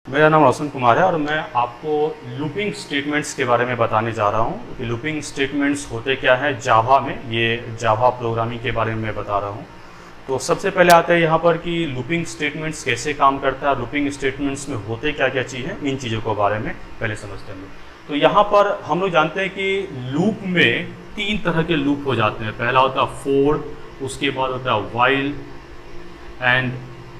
मेरा नाम रोशन कुमार है और मैं आपको लूपिंग स्टेटमेंट्स के बारे में बताने जा रहा हूँ कि लूपिंग स्टेटमेंट्स होते क्या है जावा में। ये जावा प्रोग्रामिंग के बारे में मैं बता रहा हूँ। तो सबसे पहले आता है यहाँ पर कि लूपिंग स्टेटमेंट्स कैसे काम करता है, लूपिंग स्टेटमेंट्स में होते क्या क्या चीज़ हैं, इन चीज़ों के बारे में पहले समझते हैं। तो यहाँ पर हम लोग जानते हैं कि लूप में 3 तरह के लूप हो जाते हैं। पहला होता है फोर, उसके बाद होता है while and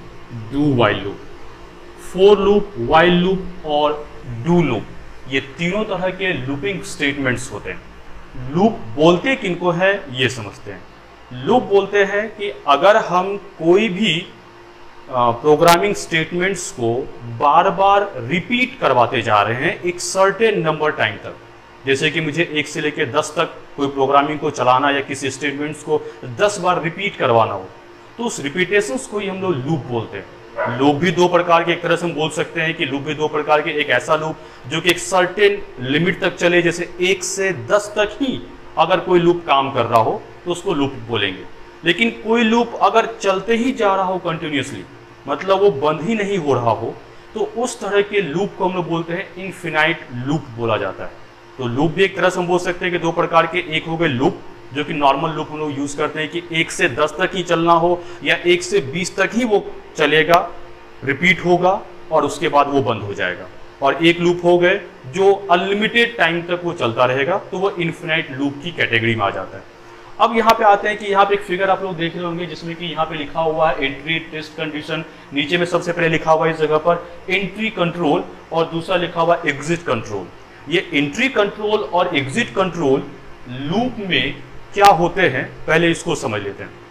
do while loop. For loop, while loop और डू लूप, ये तीनों तरह के लूपिंग स्टेटमेंट्स होते हैं। लूप बोलते किनको है ये समझते हैं। लूप बोलते हैं कि अगर हम कोई भी प्रोग्रामिंग स्टेटमेंट्स को बार बार रिपीट करवाते जा रहे हैं एक सर्टेन नंबर टाइम तक, जैसे कि मुझे 1 से लेकर 10 तक कोई प्रोग्रामिंग को चलाना या किसी स्टेटमेंट्स को 10 बार रिपीट करवाना हो, तो उस रिपीटेशंस को ही हम लोग लूप बोलते हैं। लूप भी 2 प्रकार के, एक तरह से हम बोल सकते हैं कि लूप भी 2 प्रकार के। एक ऐसा लूप जो कि एक सर्टेन लिमिट तक चले, जैसे 1 से 10 तक ही अगर कोई लूप काम कर रहा हो तो उसको लूप बोलेंगे। लेकिन कोई लूप अगर चलते ही जा रहा हो कंटिन्यूसली, मतलब वो बंद ही नहीं हो रहा हो, तो उस तरह के लूप को हम लोग बोलते हैं इनफिनाइट लूप बोला जाता है। तो लूप भी एक तरह से हम बोल सकते हैं कि 2 प्रकार के। एक हो गए लूप जो कि नॉर्मल लूप हम लोग यूज करते हैं कि 1 से 10 तक ही चलना हो या 1 से 20 तक ही वो चलेगा, रिपीट होगा और उसके बाद वो बंद हो जाएगा। और एक लूप हो गए जो अनलिमिटेड टाइम तक वो चलता रहेगा, तो वो इनफिनाइट लूप की कैटेगरी में आ जाता है। अब यहाँ पे आते हैं कि यहाँ पे एक फिगर आप लोग देख रहे होंगे जिसमें कि यहाँ पे लिखा हुआ है एंट्री टेस्ट कंडीशन। नीचे में सबसे पहले लिखा हुआ है इस जगह पर एंट्री कंट्रोल और दूसरा लिखा हुआ है एग्जिट कंट्रोल। ये एंट्री कंट्रोल और एग्जिट कंट्रोल लूप में क्या होते हैं पहले इसको समझ लेते हैं।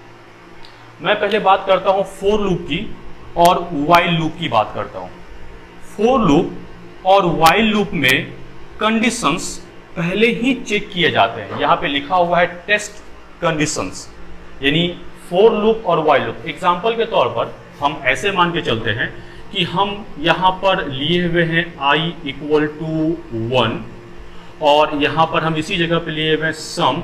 मैं पहले बात करता हूं फोर लूप की और वाइल लूप की बात करता हूं। फोर लूप और वाइल लूप में कंडीशंस पहले ही चेक किए जाते हैं। यहां पे लिखा हुआ है टेस्ट कंडीशंस, यानी फोर लूप और वाइल लूप। एग्जांपल के तौर पर हम ऐसे मान के चलते हैं कि हम यहां पर लिए हुए हैं i = 1 और यहां पर हम इसी जगह पे लिए हुए हैं sum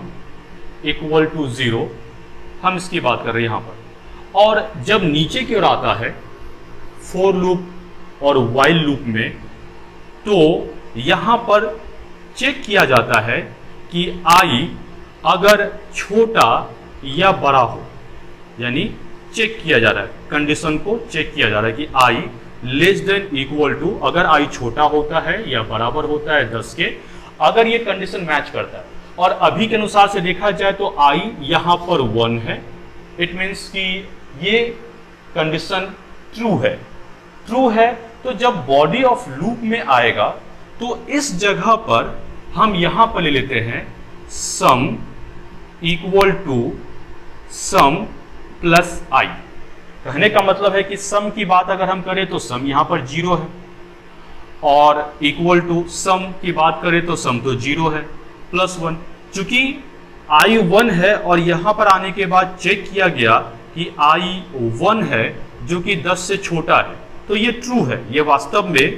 = 0। हम इसकी बात कर रहे हैं यहां पर। और जब नीचे की ओर आता है फोर लूप और वाइल लूप में, तो यहां पर चेक किया जाता है कि i अगर छोटा या बड़ा हो, यानी चेक किया जा रहा है, कंडीशन को चेक किया जा रहा है कि i <= अगर i छोटा होता है या बराबर होता है 10 के, अगर ये कंडीशन मैच करता है और अभी के अनुसार से देखा जाए तो i यहां पर 1 है, इट मीन्स कि ये कंडीशन ट्रू है। ट्रू है तो जब बॉडी ऑफ लूप में आएगा तो इस जगह पर हम यहां पर ले लेते हैं sum = sum प्लस i। कहने का मतलब है कि सम की बात अगर हम करें तो सम यहां पर 0 है और इक्वल टू सम की बात करें तो सम तो 0 है प्लस 1। चूंकि i 1 है और यहां पर आने के बाद चेक किया गया कि i 1 है जो कि 10 से छोटा है, तो ये ट्रू है। ये वास्तव में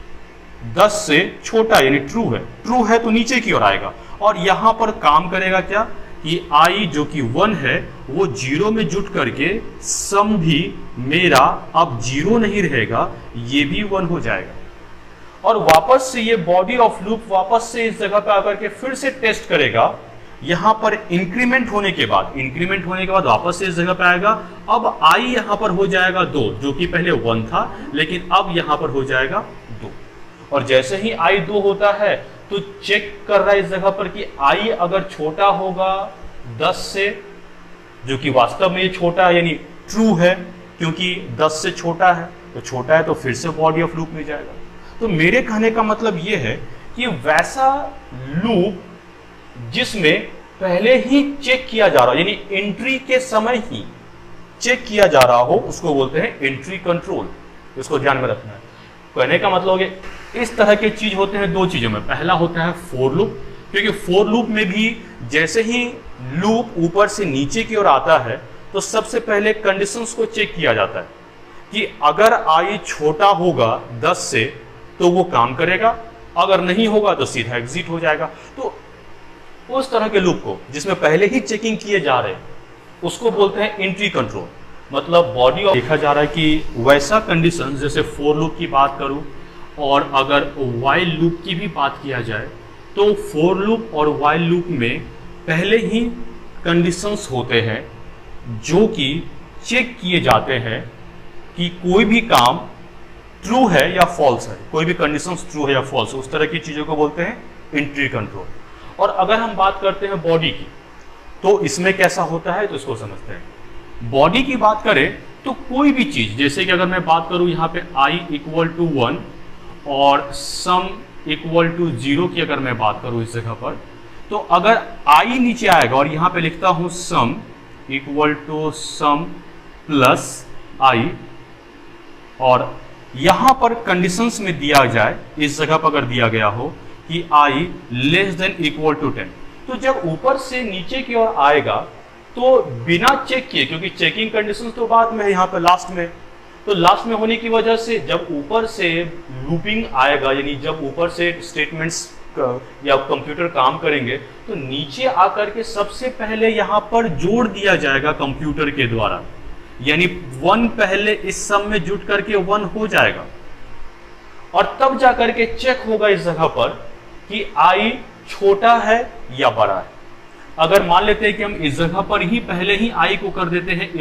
10 से छोटा यानी ट्रू है। ट्रू है तो नीचे की ओर आएगा और यहां पर काम करेगा क्या कि i जो कि 1 है वो 0 में जुट करके सम भी मेरा अब 0 नहीं रहेगा, ये भी 1 हो जाएगा। और वापस से ये बॉडी ऑफ लूप वापस से इस जगह पर आकर के फिर से टेस्ट करेगा। यहां पर इंक्रीमेंट होने के बाद वापस से इस जगह पर आएगा। अब i यहां पर हो जाएगा 2, जो कि पहले 1 था, लेकिन अब यहां पर हो जाएगा 2। और जैसे ही i 2 होता है तो चेक कर रहा है इस जगह पर कि i अगर छोटा होगा 10 से, जो कि वास्तव में ये छोटा है यानी ट्रू है, क्योंकि 10 से छोटा है तो छोटा है तो फिर से बॉडी ऑफ लूप में जाएगा। तो मेरे कहने का मतलब ये है कि वैसा लूप जिसमें पहले ही चेक किया जा रहा हो, यानी एंट्री के समय ही चेक किया जा रहा हो, उसको बोलते हैं एंट्री कंट्रोल। इसको ध्यान में रखना है। कहने का मतलब है इस तरह के चीज होते हैं 2 चीजों में। पहला होता है फोर लूप, क्योंकि फोर लूप में भी जैसे ही लूप ऊपर से नीचे की ओर आता है तो सबसे पहले कंडीशंस को चेक किया जाता है कि अगर i छोटा होगा 10 से तो वो काम करेगा, अगर नहीं होगा तो सीधा एग्जिट हो जाएगा। तो उस तरह के लूप को जिसमें पहले ही चेकिंग किए जा रहे हैं उसको बोलते हैं एंट्री कंट्रोल। मतलब बॉडी ऑफ देखा जा रहा है कि वैसा कंडीशन, जैसे फॉर लूप की बात करूं और अगर व्हाइल लूप की भी बात किया जाए, तो फॉर लूप और व्हाइल लूप में पहले ही कंडीशंस होते हैं जो कि चेक किए जाते हैं कि कोई भी काम ट्रू है या फॉल्स है, कोई भी कंडीशंस ट्रू है या फॉल्स है, उस तरह की चीजों को बोलते हैं एंट्री कंट्रोल। और अगर हम बात करते हैं बॉडी की, तो इसमें कैसा होता है, तो इसको समझते हैं। बॉडी की बात करें तो कोई भी चीज, जैसे कि अगर मैं बात करूं यहाँ पे i इक्वल टू 1 और सम इक्वल टू 0 की अगर मैं बात करूं इस जगह पर, तो अगर i नीचे आएगा और यहाँ पे लिखता हूं sum equal to sum plus i, और यहां पर कंडीशंस में दिया जाए, इस जगह पर अगर दिया गया हो कि i less than equal to 10, तो जब ऊपर से नीचे की ओर आएगा तो बिना चेक किए, क्योंकि चेकिंग कंडीशंस तो बाद में है यहाँ पे लास्ट में, तो लास्ट में होने की वजह से जब ऊपर से लूपिंग आएगा, यानी जब ऊपर से स्टेटमेंट्स या कंप्यूटर काम करेंगे, तो नीचे आकर के सबसे पहले यहाँ पर जोड़ दिया जाएगा कंप्यूटर के द्वारा, यानी 1 पहले इस सम में जुट करके 1 हो जाएगा, और तब जाकर के चेक होगा इस जगह पर कि i छोटा है या बड़ा है। अगर मान लेते हैं कि हम इस जगह पर ही पहले ही i को कर देते हैं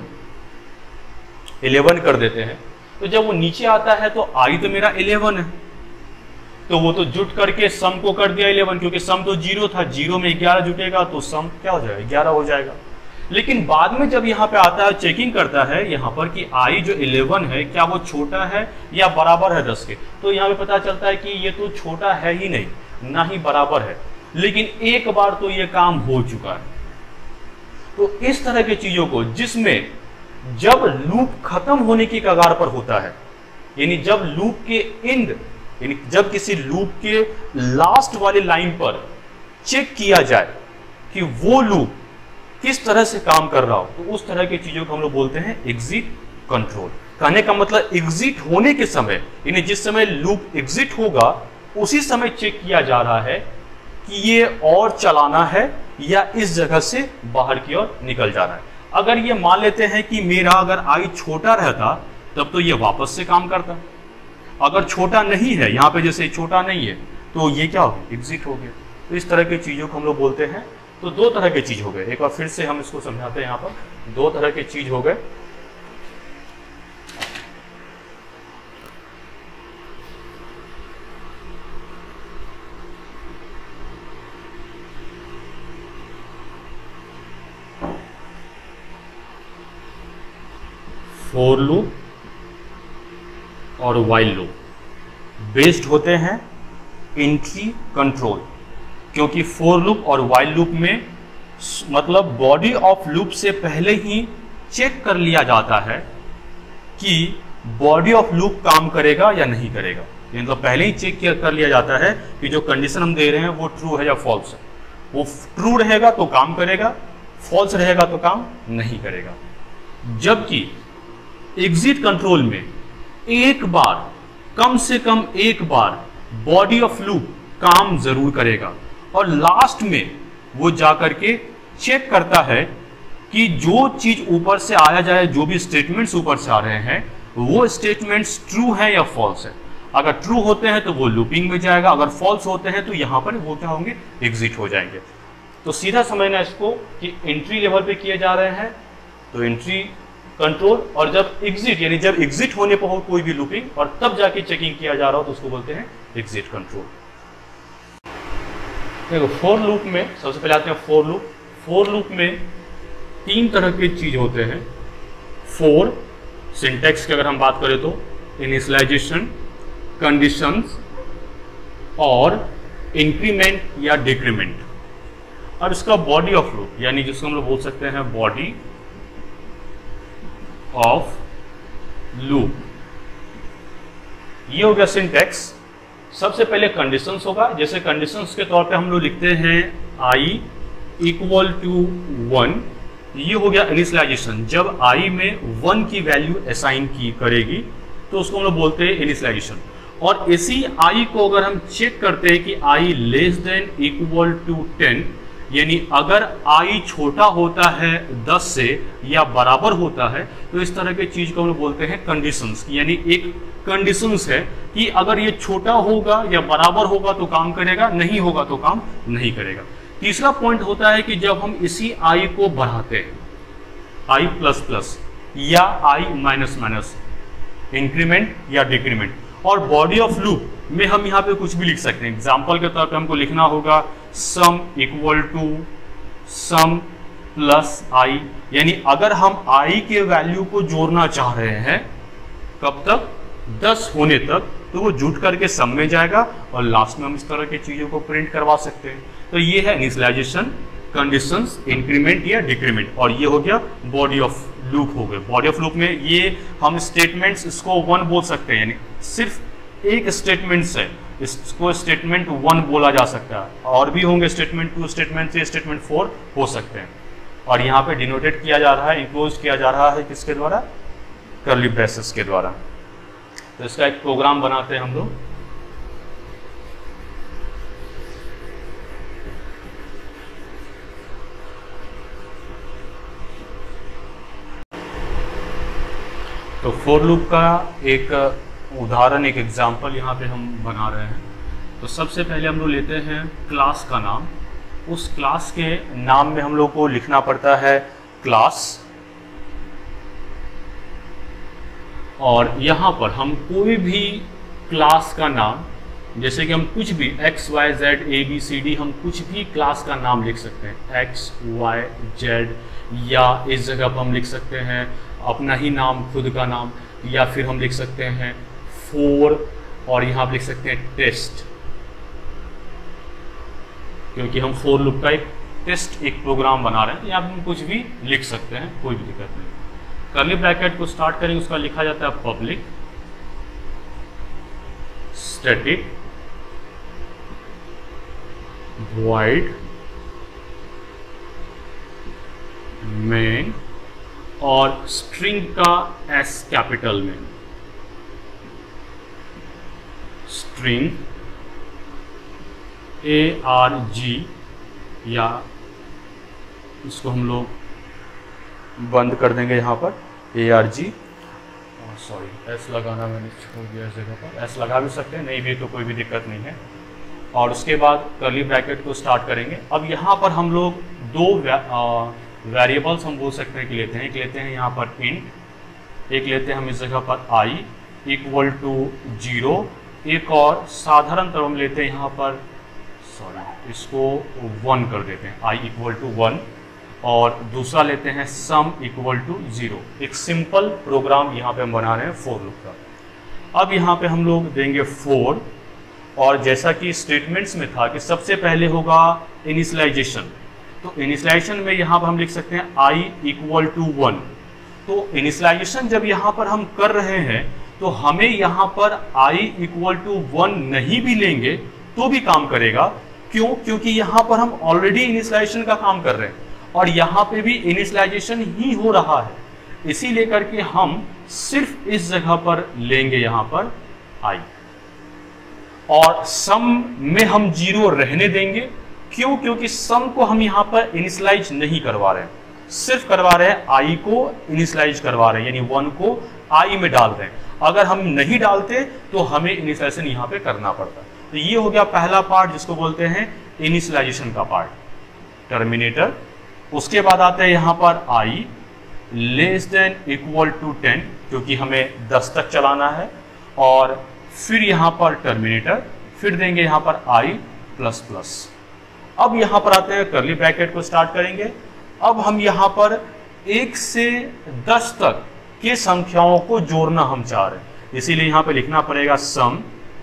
11 कर देते हैं, तो जब वो नीचे आता है तो i तो मेरा 11 है, तो वो तो जुट करके सम को कर दिया 11, क्योंकि सम तो 0 था, 0 में 11 जुटेगा तो सम क्या हो जाएगा, 11 हो जाएगा। लेकिन बाद में जब यहाँ पे आता है, चेकिंग करता है यहाँ पर कि i जो 11 है क्या वो छोटा है या बराबर है 10 के, तो यहाँ पे पता चलता है कि ये तो छोटा है ही नहीं, ना ही बराबर है, लेकिन एक बार तो ये काम हो चुका है। तो इस तरह की चीजों को, जिसमें जब लूप खत्म होने की कगार पर होता है, यानी जब लूप के एंड, यानी जब किसी लूप के लास्ट वाली लाइन पर चेक किया जाए कि वो लूप किस तरह से काम कर रहा हो, तो उस तरह की चीजों को हम लोग बोलते हैं एग्जिट कंट्रोल। कहने का मतलब एग्जिट होने के समय, यानी जिस समय लूप एग्जिट होगा उसी समय चेक किया जा रहा है कि ये और चलाना है या इस जगह से बाहर की ओर निकल जाना है। अगर ये मान लेते हैं कि मेरा अगर i छोटा रहता तब तो ये वापस से काम करता, अगर छोटा नहीं है, यहाँ पे जैसे छोटा नहीं है, तो ये क्या हो गया, एग्जिट हो गया। तो इस तरह की चीजों को हम लोग बोलते हैं। तो दो तरह के चीज हो गए, एक बार फिर से हम इसको समझाते हैं। यहाँ पर दो तरह के चीज हो गए। फॉर लूप और व्हाइल लूप बेस्ड होते हैं एंट्री कंट्रोल, क्योंकि फॉर लूप और व्हाइल लूप में मतलब बॉडी ऑफ लूप से पहले ही चेक कर लिया जाता है कि बॉडी ऑफ लूप काम करेगा या नहीं करेगा। मतलब पहले ही चेक कर लिया जाता है कि जो कंडीशन हम दे रहे हैं वो ट्रू है या फॉल्स है। वो ट्रू रहेगा तो काम करेगा, फॉल्स रहेगा तो काम नहीं करेगा। जबकि एग्जिट कंट्रोल में एक बार, कम से कम एक बार बॉडी ऑफ लूप काम जरूर करेगा, और लास्ट में वो जाकर के चेक करता है कि जो चीज ऊपर से आया जाए, जो भी स्टेटमेंट्स ऊपर से आ रहे हैं, वो स्टेटमेंट्स ट्रू है या फॉल्स है। अगर ट्रू होते हैं तो वो लूपिंग में जाएगा, अगर फॉल्स होते हैं तो यहां पर वो क्या होंगे, एग्जिट हो जाएंगे। तो सीधा समझना इसको कि एंट्री लेवल पे किए जा रहे हैं तो एंट्री कंट्रोल, और जब एग्जिट, यानी जब एग्जिट होने पर हो कोई भी लूपिंग और तब जाके चेकिंग किया जा रहा हो तो उसको बोलते हैं एग्जिट कंट्रोल। देखो फॉर लूप में सबसे पहले आते हैं फॉर लूप। फॉर लूप में तीन तरह के चीज होते हैं। फॉर सिंटैक्स की अगर हम बात करें तो इनिशियलाइजेशन, कंडीशंस और इंक्रीमेंट या डिक्रीमेंट। अब इसका बॉडी ऑफ लूप, यानी जिसको हम लोग बोल सकते हैं बॉडी ऑफ लूप, ये हो गया सिंटैक्स। सबसे पहले कंडीशंस होगा, जैसे कंडीशंस के तौर पे हम लोग लिखते हैं i इक्वल टू 1, ये हो गया इनिशियलाइजेशन। जब i में 1 की वैल्यू असाइन की करेगी तो उसको हम लोग बोलते हैं इनिशियलाइजेशन। और इसी i को अगर हम चेक करते हैं कि i less than equal to 10, यानी अगर i छोटा होता है 10 से या बराबर होता है तो इस तरह के चीज को हम लोग बोलते हैं कंडीशंस। यानी एक कंडीशंस है कि अगर ये छोटा होगा या बराबर होगा तो काम करेगा, नहीं होगा तो काम नहीं करेगा। तीसरा पॉइंट होता है कि जब हम इसी i को बढ़ाते हैं, i प्लस प्लस या i माइनस माइनस, इंक्रीमेंट या डिक्रीमेंट, और बॉडी ऑफ लूप में हम यहाँ पे कुछ भी लिख सकते हैं। एग्जाम्पल के तौर पे हमको लिखना होगा sum equal to sum plus I, यानी अगर हम i के वैल्यू को जोड़ना चाह रहे हैं कब तक, 10 होने तक, तो वो जुट करके सम में जाएगा और लास्ट में हम इस तरह की चीजों को प्रिंट करवा सकते हैं। तो ये है इनिशियलाइजेशन, कंडीशंस, इंक्रीमेंट या डिक्रीमेंट, और ये हो गया बॉडी ऑफ लूप हो गए। बॉडी ऑफ लूप में ये हम स्टेटमेंट्स इसको 1 बोल सकते हैं, यानी सिर्फ एक स्टेटमेंट है, इसको स्टेटमेंट 1 बोला जा सकता है, और भी होंगे स्टेटमेंट 2, स्टेटमेंट 3, स्टेटमेंट 4 हो सकते हैं। और यहाँ पे डिनोटेड किया जा रहा है, इंक्लोज किया जा रहा है किसके द्वारा, कर्ली ब्रेसेस के द्वारा। तो इसका एक प्रोग्राम बनाते हैं हम लोग। तो फॉर लूप का एक उदाहरण, एक एग्जांपल यहाँ पे हम बना रहे हैं। तो सबसे पहले हम लोग लेते हैं क्लास का नाम। उस क्लास के नाम में हम लोग को लिखना पड़ता है क्लास, और यहाँ पर हम कोई भी क्लास का नाम, जैसे कि हम कुछ भी x, y, z, a, b, c, d, हम कुछ भी क्लास का नाम लिख सकते हैं, x, y, z, या इस जगह पर हम लिख सकते हैं अपना ही नाम, खुद का नाम, या फिर हम लिख सकते हैं फोर, और यहाँ पर लिख सकते हैं टेस्ट, क्योंकि हम फोर लूप का एक टेस्ट, एक प्रोग्राम बना रहे हैं। तो यहाँ पर हम कुछ भी लिख सकते हैं, कोई भी दिक्कत नहीं। कर्ली ब्रैकेट को स्टार्ट करेंगे, उसका लिखा जाता है पब्लिक स्टैटिक वॉइड मेन, और स्ट्रिंग का S कैपिटल में, स्ट्रिंग ARG, या इसको हम लोग बंद कर देंगे यहाँ पर ARG, सॉरी S लगाना मैंने छोड़ दिया इस जगह पर, S लगा भी सकते हैं, नहीं भी तो कोई भी दिक्कत नहीं है। और उसके बाद कर्ली ब्रैकेट को स्टार्ट करेंगे। अब यहाँ पर हम लोग दो वेरिएबल्स हम बोल सकते हैं कि लेते हैं, एक लेते हैं यहाँ पर इंट, एक लेते हैं हम इस जगह पर i इक्वल टू 0, एक और साधारण तरह हम लेते हैं यहाँ पर, सॉरी इसको 1 कर देते हैं, i इक्वल टू 1, और दूसरा लेते हैं सम इक्वल टू 0। एक सिंपल प्रोग्राम यहाँ पे हम बना रहे हैं फॉर लूप का। अब यहाँ पे हम लोग देंगे 4, और जैसा कि स्टेटमेंट्स में था कि सबसे पहले होगा इनिशियलाइजेशन, तो इनिशियलाइजेशन में यहाँ पर हम लिख सकते हैं i इक्वल टू 1। तो इनिशियलाइजेशन जब यहाँ पर हम कर रहे हैं तो हमें यहाँ पर i इक्वल टू 1 नहीं भी लेंगे तो भी काम करेगा। क्यों? क्योंकि यहाँ पर हम ऑलरेडी इनिशियलाइजेशन का काम कर रहे हैं और यहाँ पे भी इनिशियलाइजेशन ही हो रहा है, इसीलिए करके हम सिर्फ इस जगह पर लेंगे यहाँ पर i, और सम में हम 0 रहने देंगे। क्यों? क्योंकि सम को हम यहाँ पर इनिशियलाइज नहीं करवा रहे हैं, सिर्फ करवा रहे हैं i को इनिशियलाइज करवा रहे हैं, यानी 1 को i में डाल रहे हैं। अगर हम नहीं डालते तो हमें इनिशियलाइजेशन यहाँ पे करना पड़ता। तो ये हो गया पहला पार्ट जिसको बोलते हैं इनिशियलाइजेशन का पार्ट, टर्मिनेटर। उसके बाद आते हैं यहाँ पर i less than equal to 10, क्योंकि हमें 10 तक चलाना है, और फिर यहाँ पर टर्मिनेटर, फिर देंगे यहाँ पर i प्लस प्लस। अब यहाँ पर आते हैं कर्ली ब्रैकेट को स्टार्ट करेंगे। अब हम यहाँ पर 1 से 10 तक के संख्याओं को जोड़ना हम चाह रहे हैं, इसीलिए यहाँ पे लिखना पड़ेगा sum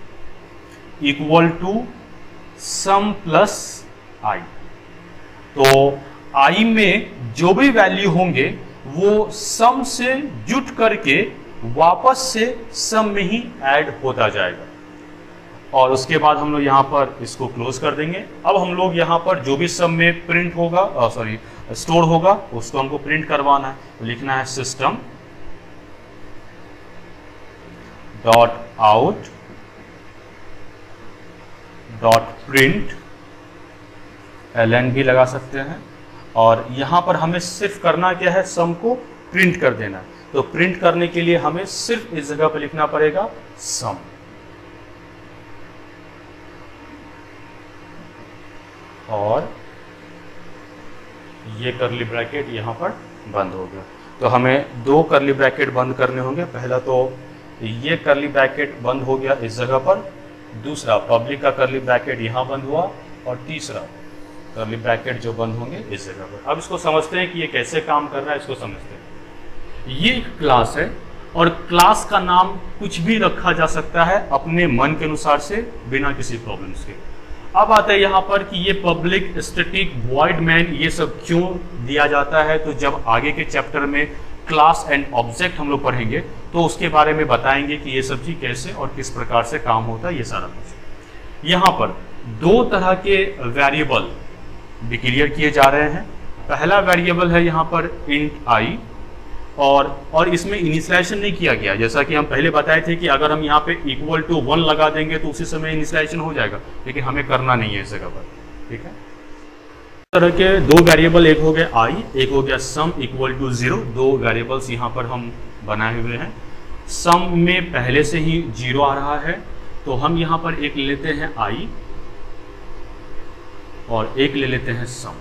equal to sum plus i। तो i में जो भी वैल्यू होंगे वो सम से जुट करके वापस से सम में ही ऐड होता जाएगा, और उसके बाद हम लोग यहाँ पर इसको क्लोज कर देंगे। अब हम लोग यहाँ पर जो भी सम में प्रिंट होगा, स्टोर होगा, उसको हमको प्रिंट करवाना है। तो लिखना है सिस्टम डॉट आउट, . ln भी लगा सकते हैं। और यहाँ पर हमें सिर्फ करना क्या है, सम को प्रिंट कर देना है। तो प्रिंट करने के लिए हमें सिर्फ इस जगह पर लिखना पड़ेगा सम, और ये करली ब्रैकेट यहाँ पर बंद हो गया। तो हमें दो करली ब्रैकेट बंद करने होंगे। पहला तो ये करली ब्रैकेट बंद हो गया इस जगह पर, दूसरा पब्लिक का करली ब्रैकेट यहाँ बंद हुआ, और तीसरा करली ब्रैकेट जो बंद होंगे इस जगह पर। अब इसको समझते हैं कि ये कैसे काम कर रहा है, इसको समझते हैं। ये एक क्लास है और क्लास का नाम कुछ भी रखा जा सकता है अपने मन के अनुसार से, बिना किसी प्रॉब्लम्स के। अब आता है यहाँ पर कि ये पब्लिक, स्टैटिक, वॉइड मैन, ये सब क्यों दिया जाता है। तो जब आगे के चैप्टर में क्लास एंड ऑब्जेक्ट हम लोग पढ़ेंगे तो उसके बारे में बताएंगे कि ये सब चीज कैसे और किस प्रकार से काम होता है, ये सारा कुछ। यहाँ पर दो तरह के वेरिएबल डिक्लेयर किए जा रहे हैं। पहला वेरिएबल है यहाँ पर इंट आई, और इसमें इनिशियलाइजेशन नहीं किया गया। जैसा कि हम पहले बताए थे कि अगर हम यहाँ पे इक्वल टू 1 लगा देंगे तो उसी समय इनिशियलाइजेशन हो जाएगा, लेकिन हमें करना नहीं है इस जगह पर, ठीक है। इस तरह के दो वेरिएबल, एक हो गया आई, एक हो गया सम इक्वल टू 0। दो वेरिएबल्स यहाँ पर हम बनाए हुए हैं। सम में पहले से ही 0 आ रहा है, तो हम यहाँ पर एक ले लेते हैं आई और एक ले लेते हैं सम।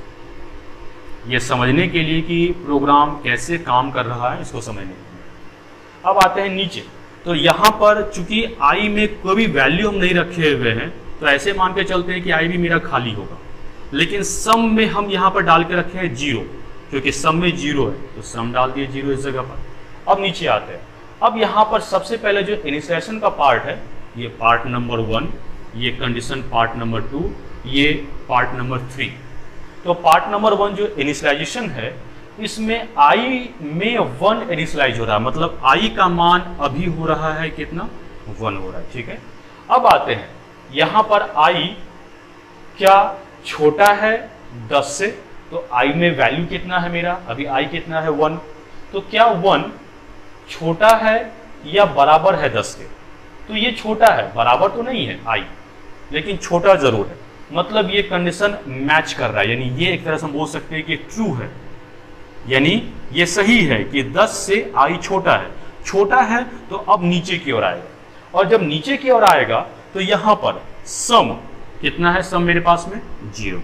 ये समझने के लिए कि प्रोग्राम कैसे काम कर रहा है, इसको समझने के लिए। अब आते हैं नीचे। तो यहाँ पर चूंकि आई में कोई भी वैल्यू हम नहीं रखे हुए हैं, तो ऐसे मान के चलते हैं कि आई भी मेरा खाली होगा। लेकिन सम में हम यहाँ पर डाल के रखे हैं 0, क्योंकि सम में 0 है, तो सम डाल दिए 0 इस जगह पर। अब नीचे आते हैं। अब यहाँ पर सबसे पहले जो इनिशियलाइजेशन का पार्ट है, ये पार्ट नंबर 1, ये कंडीशन पार्ट नंबर 2, ये पार्ट नंबर 3। तो पार्ट नंबर 1 जो इनिशियलाइजेशन है, इसमें आई में 1 इनिशियलाइज हो रहा है, मतलब आई का मान अभी हो रहा है कितना, 1 हो रहा है, ठीक है। अब आते हैं यहाँ पर आई क्या छोटा है 10 से, तो आई में वैल्यू कितना है मेरा, अभी आई कितना है 1। तो क्या 1 छोटा है या बराबर है 10 के, तो ये छोटा है, बराबर तो नहीं है आई, लेकिन छोटा जरूर है। मतलब ये कंडीशन मैच कर रहा है, यानी ये एक तरह से हम बोल सकते हैं कि ट्रू है, यानी ये सही है कि 10 से आई छोटा है। छोटा है तो अब नीचे की ओर आएगा, और जब नीचे की ओर आएगा तो यहां पर सम कितना है, सम मेरे पास में 0,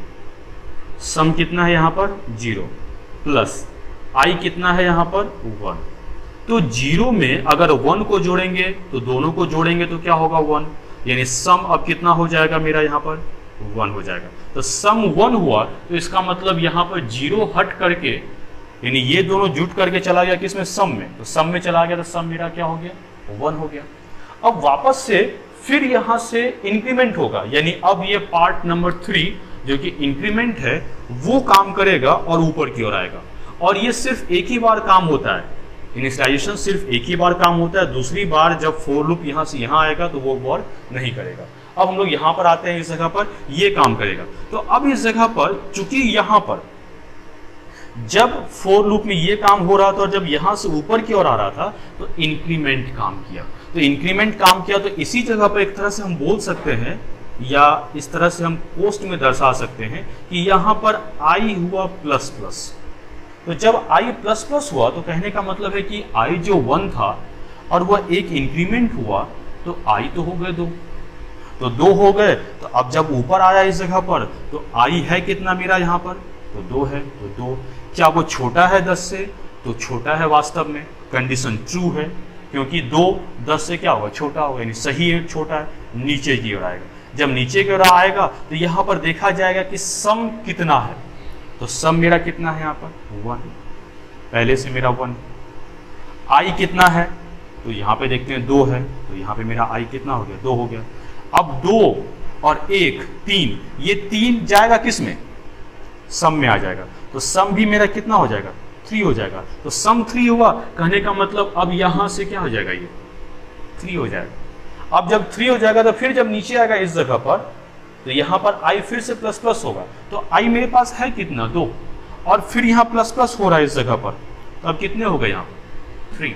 सम कितना है यहां पर 0, प्लस आई कितना है यहां पर 1। तो 0 में अगर 1 को जोड़ेंगे तो दोनों को जोड़ेंगे तो क्या होगा 1, यानी सम अब कितना हो जाएगा मेरा यहाँ पर 1 हो जाएगा। तो सम 1 हुआ, तो इसका मतलब यहाँ पर 0 हट करके, यानी ये दोनों जुट करके चला गया किसमें, सम में। तो सम में चला गया तो सम मेरा क्या हो गया, 1 हो गया। अब वापस से फिर यहाँ से इंक्रीमेंट होगा, यानी अब ये पार्ट नंबर 3 जो कि इंक्रीमेंट है वो काम करेगा और ऊपर की ओर आएगा। और ये सिर्फ एक ही बार काम होता है, इनिशियलाइजेशन सिर्फ एक ही बार काम होता है। दूसरी बार जब फोर लूप यहाँ से यहाँ आएगा तो वो बार नहीं करेगा। अब हम लोग यहाँ पर आते हैं, इस जगह पर ये काम करेगा। तो अब इस जगह पर चूंकि यहाँ पर जब फोर लूप में ये काम हो रहा था और जब यहाँ से ऊपर की ओर आ रहा था तो इंक्रीमेंट काम किया। तो इंक्रीमेंट काम किया, तो इसी जगह पर एक तरह से हम बोल सकते हैं या इस तरह से हम पोस्ट में दर्शा सकते हैं कि यहाँ पर आई हुआ प्लस प्लस। तो जब आई प्लस प्लस हुआ तो कहने का मतलब है कि आई जो 1 था और वह एक इंक्रीमेंट हुआ तो आई तो हो गए 2, तो 2 हो गए। तो अब जब ऊपर आया इस जगह पर तो आई है कितना मेरा यहाँ पर, तो 2 है। तो 2 क्या वो छोटा है 10 से, तो छोटा है, वास्तव में कंडीशन ट्रू है क्योंकि 2 10 से क्या होगा, छोटा होगा, यानी सही है, छोटा है, नीचे की ओर आएगा। जब नीचे की ओर आएगा तो यहाँ पर देखा जाएगा कि सम कितना है, तो सम मेरा कितना है यहाँ पर 1, पहले से मेरा 1। आई कितना है, तो यहाँ पे देखते हैं 2 है, तो यहाँ पे मेरा आई कितना हो गया, 2 हो गया। अब 2 और 1 3, ये 3 जाएगा किस में, सम में आ जाएगा। तो सम भी मेरा कितना हो जाएगा, 3 हो जाएगा। तो सम 3 हुआ, कहने का मतलब अब यहाँ से क्या हो जाएगा, ये 3 हो जाएगा। अब जब 3 हो जाएगा तो फिर जब नीचे आएगा इस जगह पर तो यहाँ पर आई फिर से प्लस प्लस होगा। तो आई मेरे पास है कितना, 2, और फिर यहाँ प्लस प्लस हो रहा है इस जगह पर, तो अब कितने हो गए यहाँ 3,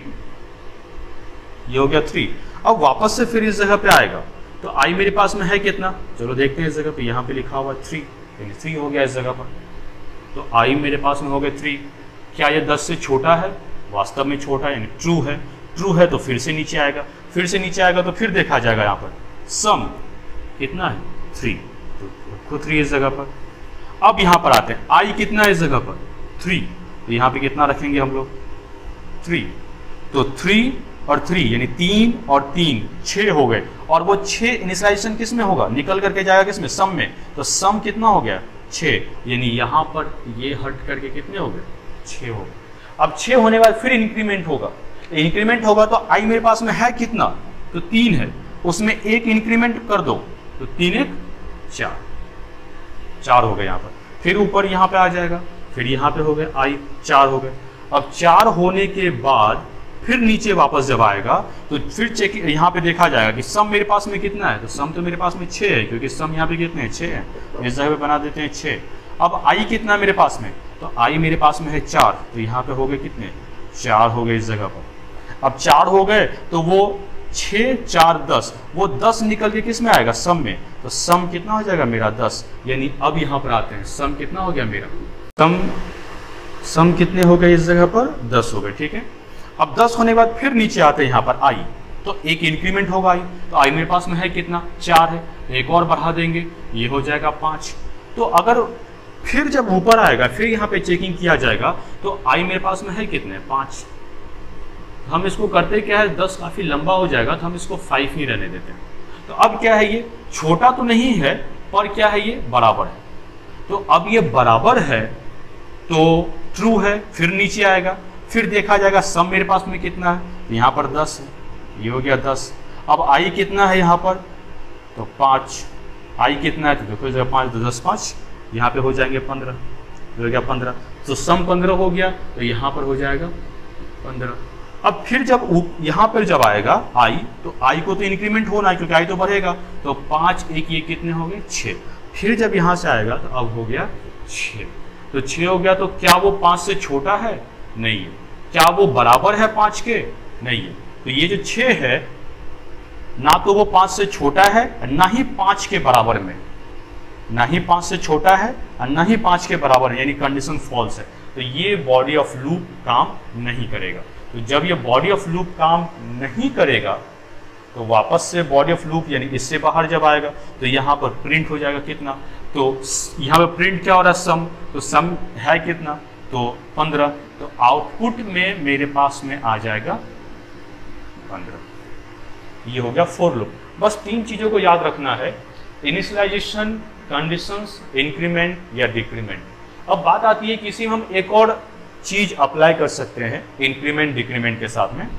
ये हो गया 3। अब वापस से फिर इस जगह पे आएगा तो आई मेरे पास में है कितना, चलो देखते हैं इस जगह पे, यहाँ पे लिखा हुआ 3, यानी 3 हो गया इस जगह पर। तो आई मेरे पास में हो गया 3। क्या ये 10 से छोटा है? वास्तव में छोटा है, यानी ट्रू है। ट्रू है तो फिर से नीचे आएगा, फिर से नीचे आएगा तो फिर देखा जाएगा यहाँ पर सम कितना है 3, तो रखो 3 इस जगह पर। अब यहाँ पर आते हैं, आई कितना है इस जगह पर 3, तो यहाँ पे कितना रखेंगे हम लोग 3, तो 3 और 3 यानी 3 और 3 6 हो गए। और वो 6 इनिशियलाइजेशन किस में होगा? निकल करके जाएगा किस में? सम में। तो सम कितना हो गया 6, यानी यहाँ पर ये हट करके कितने हो गए 6 हो गए। अब 6 होने के बाद फिर इंक्रीमेंट होगा, इंक्रीमेंट होगा तो आई मेरे पास में है कितना? तो 3 है, उसमें एक इंक्रीमेंट कर दो तो 3 1 4 हो गए यहाँ पर। फिर ऊपर यहाँ पे आ जाएगा, फिर यहाँ पे हो गए आई 4 हो गए। अब 4 होने के बाद फिर नीचे वापस जब आएगा तो फिर चेक यहाँ पे देखा जाएगा कि सम मेरे पास में कितना है। तो सम तो मेरे पास में 6 है, क्योंकि सम यहाँ पे कितने हैं 6 है, इस जगह पे बना देते हैं 6। अब आई कितना मेरे पास में? तो आई मेरे पास में है 4, तो यहाँ पे हो गए कितने 4 हो गए इस जगह पर। अब 4 हो गए तो वो 6 4 10, वो 10 निकल के किस में आएगा? सम में। तो सम कितना हो जाएगा मेरा 10, यानी अब यहाँ पर आते हैं सम कितना हो गया मेरा? सम कितने हो गए इस जगह पर? 10 हो गए, ठीक है। अब 10 होने के बाद फिर नीचे आते हैं यहाँ पर आई, तो एक इंक्रीमेंट होगा आई, तो आई मेरे पास में है कितना 4 है, एक और बढ़ा देंगे ये हो जाएगा 5। तो अगर फिर जब ऊपर आएगा फिर यहाँ पे चेकिंग किया जाएगा तो आई मेरे पास में है कितने 5। हम इसको करते क्या है 10 काफी लंबा हो जाएगा तो हम इसको 5 ही रहने देते हैं। तो अब क्या है, ये छोटा तो नहीं है पर क्या है ये बराबर है। तो अब ये बराबर है तो ट्रू है, फिर नीचे आएगा, फिर देखा जाएगा सम मेरे पास में कितना है, यहाँ पर 10 है, ये हो गया 10। अब आई कितना है यहाँ पर? तो 5। आई कितना है? तो देखो 5 तो 10 5, यहाँ पे हो जाएंगे 15, हो गया 15। तो सम 15 हो गया, तो यहाँ पर हो जाएगा 15। अब फिर जब यहाँ पर जब आएगा आई, तो आई को तो इंक्रीमेंट होना है क्योंकि आई तो बढ़ेगा, तो 5 1 ये कितने हो गए 6। फिर जब यहाँ से आएगा तो अब हो गया 6, तो 6 हो गया। तो क्या वो 5 से छोटा है? नहीं है। क्या वो बराबर है 5 के? नहीं है। तो ये जो 6 है ना तो वो 5 से छोटा है ना ही 5 के बराबर में, ना ही 5 से छोटा है और ना ही 5 के बराबर है, यानी कंडीशन फॉल्स है। तो ये बॉडी ऑफ लूप काम नहीं करेगा। तो जब ये बॉडी ऑफ लूप काम नहीं करेगा तो वापस से बॉडी ऑफ लूप यानी इससे बाहर जब आएगा तो यहाँ पर प्रिंट हो जाएगा कितना? तो यहाँ पर प्रिंट क्या हो रहा है सम, तो सम है कितना? तो 15। तो आउटपुट में मेरे पास में आ जाएगा 15। ये हो गया फॉर लूप। बस 3 चीजों को याद रखना है, इनिशियलाइजेशन, कंडीशंस, इंक्रीमेंट या डिक्रीमेंट। अब बात आती है किसी हम एक और चीज अप्लाई कर सकते हैं इंक्रीमेंट डिक्रीमेंट के साथ में।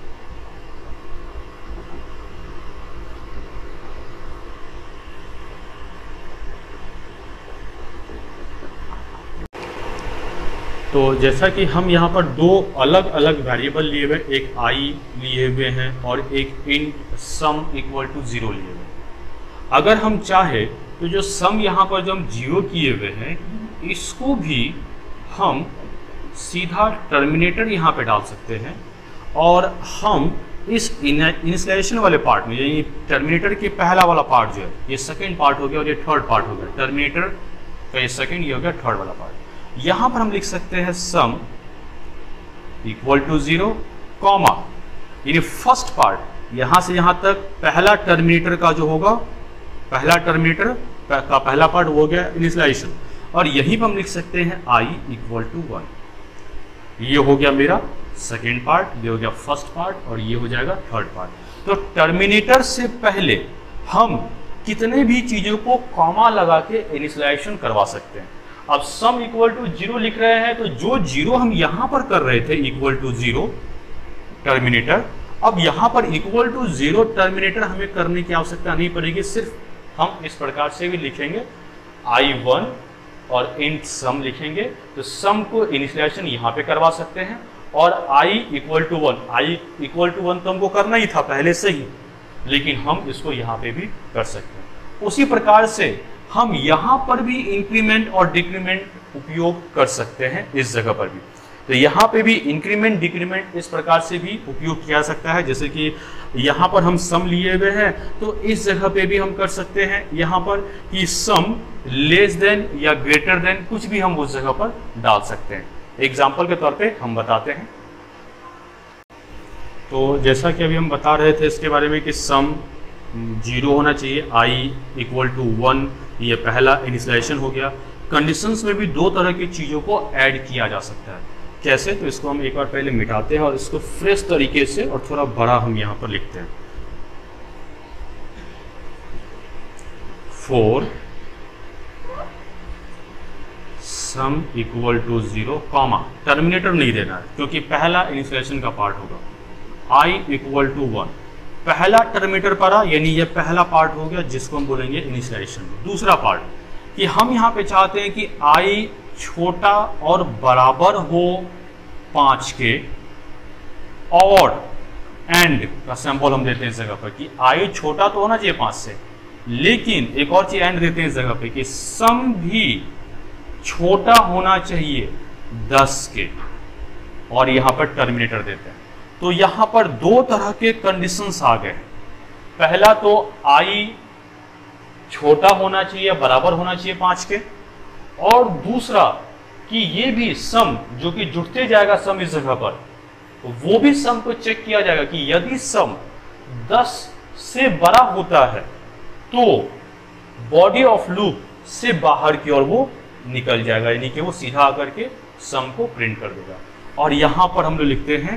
तो जैसा कि हम यहाँ पर 2 अलग अलग वेरिएबल लिए हुए, एक आई लिए हुए हैं और एक इंट सम इक्वल टू 0 लिए हुए। अगर हम चाहे तो जो सम यहाँ पर जो हम 0 किए हुए हैं इसको भी हम सीधा टर्मिनेटर यहाँ पे डाल सकते हैं और हम इस इनिशियलाइजेशन वाले पार्ट में, यानी टर्मिनेटर के पहला वाला पार्ट जो है ये सेकेंड पार्ट हो गया और ये थर्ड पार्ट हो गया, टर्मिनेटर का ये सेकेंड, ये हो गया थर्ड वाला पार्ट। यहाँ पर हम लिख सकते हैं सम इक्वल टू 0 कॉमा, यानी फर्स्ट पार्ट यहाँ से यहाँ तक पहला टर्मिनेटर का जो होगा, पहला टर्मिनेटर का पहला पार्ट हो गया इनिशियलाइजेशन, और यहीं पर हम लिख सकते हैं i इक्वल टू 1। ये हो गया मेरा सेकेंड पार्ट, ये हो गया फर्स्ट पार्ट और ये हो जाएगा थर्ड पार्ट। तो टर्मिनेटर से पहले हम कितने भी चीजों को कॉमा लगा के इनिशियलाइजेशन करवा सकते हैं। अब सम इक्वल टू 0 लिख रहे हैं तो जो 0 हम यहां पर कर रहे थे इक्वल टू 0 टर्मिनेटर, अब यहां पर इक्वल टू 0 टर्मिनेटर हमें करने की आवश्यकता नहीं पड़ेगी। सिर्फ हम इस प्रकार से भी लिखेंगे i1 और इंट सम लिखेंगे, तो सम को इनिशियलाइजेशन यहाँ पे करवा सकते हैं और i equal to 1, i equal to 1 तो हमको करना ही था पहले से ही, लेकिन हम इसको यहाँ पे भी कर सकते हैं। उसी प्रकार से हम यहाँ पर भी इंक्रीमेंट और डिक्रीमेंट उपयोग कर सकते हैं इस जगह पर भी। तो यहाँ पे भी इंक्रीमेंट डिक्रीमेंट इस प्रकार से भी उपयोग किया जा सकता है। जैसे कि यहाँ पर हम सम लिए हुए हैं तो इस जगह पे भी हम कर सकते हैं यहाँ पर कि सम लेस देन या ग्रेटर देन कुछ भी हम उस जगह पर डाल सकते हैं। एग्जाम्पल के तौर पे हम बताते हैं। तो जैसा कि अभी हम बता रहे थे इसके बारे में कि सम 0 होना चाहिए, i = 1, ये पहला इनिशियलाइजेशन हो गया। कंडीशंस में भी दो तरह की चीज़ों को ऐड किया जा सकता है। कैसे? तो इसको हम एक बार पहले मिटाते हैं और इसको फ्रेश तरीके से और थोड़ा बड़ा हम यहाँ पर लिखते हैं। 4 सम = 0, कॉमा, टर्मिनेटर नहीं देना है क्योंकि पहला इनिशियलाइजेशन का पार्ट होगा। i = 1, पहला टर्मिनेटर पर आ, यानी ये पहला पार्ट हो गया जिसको हम बोलेंगे इनिशियलाइजेशन। दूसरा पार्ट कि हम यहाँ पे चाहते हैं कि i छोटा और बराबर हो 5 के, और एंड का सिंबल हम देते हैं इस जगह पर कि i छोटा तो होना चाहिए 5 से, लेकिन एक और चीज एंड देते हैं इस जगह पे कि सम भी छोटा होना चाहिए 10 के, और यहाँ पर टर्मिनेटर देते हैं। तो यहाँ पर दो तरह के कंडीशंस आ गए। पहला तो i छोटा होना चाहिए, बराबर होना चाहिए 5 के, और दूसरा कि ये भी सम जो कि जुड़ते जाएगा सम इस जगह पर, वो भी सम को चेक किया जाएगा कि यदि सम 10 से बड़ा होता है तो बॉडी ऑफ लूप से बाहर की ओर वो निकल जाएगा, यानी कि वो सीधा आकर के सम को प्रिंट कर देगा। और यहां पर हम लोग लिखते हैं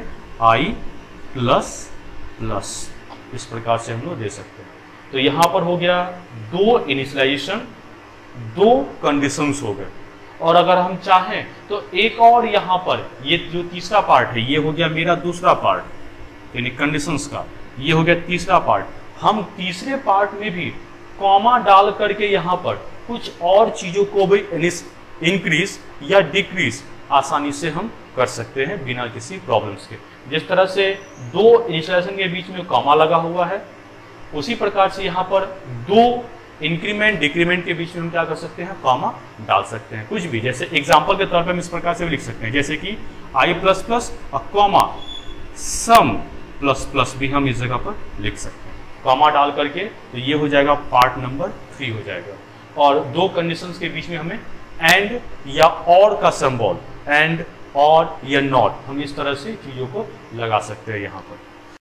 i++, इस प्रकार से हम लोग दे सकते हैं। तो यहां पर हो गया 2 इनिशियलाइजेशन, 2 कंडीशंस हो गए। और अगर हम चाहें तो एक और यहां पर ये जो तीसरा पार्ट है, ये हो गया मेरा दूसरा पार्ट यानी कंडीशंस का, ये हो गया तीसरा पार्ट। हम तीसरे पार्ट में भी कॉमा डाल करके यहां पर कुछ और चीजों को भी इंक्रीज या डिक्रीज आसानी से हम कर सकते हैं बिना किसी प्रॉब्लम्स के। जिस तरह से 2 इनिशियलाइजेशन के बीच में कॉमा लगा हुआ है, उसी प्रकार से यहाँ पर 2 इंक्रीमेंट डिक्रीमेंट के बीच में हम क्या कर सकते हैं, कॉमा डाल सकते हैं। कुछ भी, जैसे एग्जांपल के तौर पे हम इस प्रकार से भी लिख सकते हैं, जैसे कि i++ और कॉमा सम ++ भी हम इस जगह पर लिख सकते हैं कॉमा डाल करके। तो ये हो जाएगा पार्ट नंबर 3 हो जाएगा। और 2 कंडीशंस के बीच में हमें एंड या और का सिंबल, एंड और या नॉट, हम इस तरह से चीज़ों को लगा सकते हैं यहाँ पर।